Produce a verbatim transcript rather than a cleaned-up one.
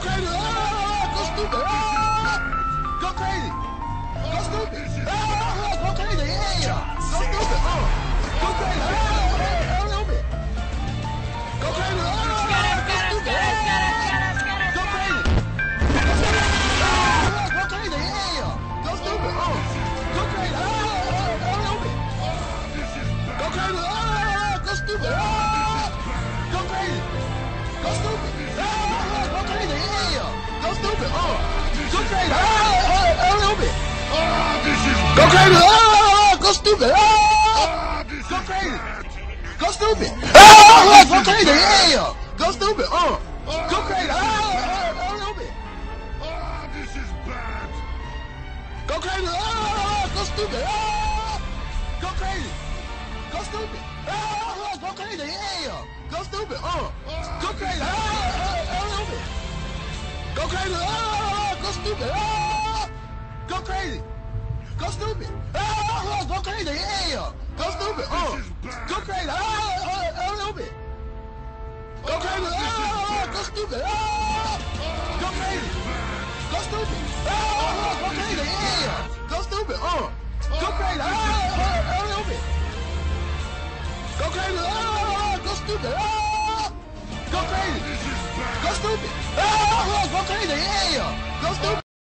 crazy! Ah, go stupid! Ah, go crazy! Go stupid! Ah, go crazy! Yeah! Go stupid! Oh, go crazy! Ah, a little bit. Go crazy! Ah, go stupid! Ah, go crazy! Ah, go crazy! Yeah! Go stupid! Oh, go crazy! Ah, a little bit. Go crazy! Ah, go stupid! Ah, go crazy! Go stupid! Ah, go crazy! Yeah! Go stupid! Oh, go crazy! Ah, a little bit. Go crazy! Ah, go stupid! Ah, go crazy! Go stupid! Ah, go crazy! Yeah! Go stupid! Oh, go crazy! Ah, a little bit. Go crazy! Ah, go stupid! Ah, go crazy! Go stupid! Ah, go crazy! Yeah! Go stupid! Oh, go crazy! Ah, a little bit. Go crazy! Ah, go stupid! Ah, go crazy! Go stupid! Ah, go crazy! Yeah! Go stupid! Oh, go crazy! Ah, a little bit. Go crazy! Ah, go stupid! Ah, go crazy! Go stupid! Ah, go crazy! Yeah! Go stupid! Oh, go crazy! Ah, a little bit. Go crazy! Ah, go stupid! Ah, go crazy! Go stupid! Ah, go crazy! Yeah! Go stupid!